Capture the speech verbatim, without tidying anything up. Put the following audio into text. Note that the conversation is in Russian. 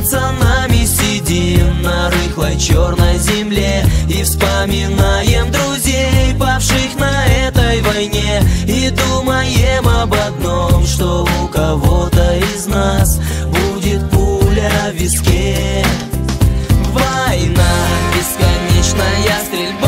пацанами сидим на рыхлой черной земле и вспоминаем друзей, павших на этой войне, и думаем об одном, что у кого-то из нас будет пуля в виске. Война, бесконечная стрельба,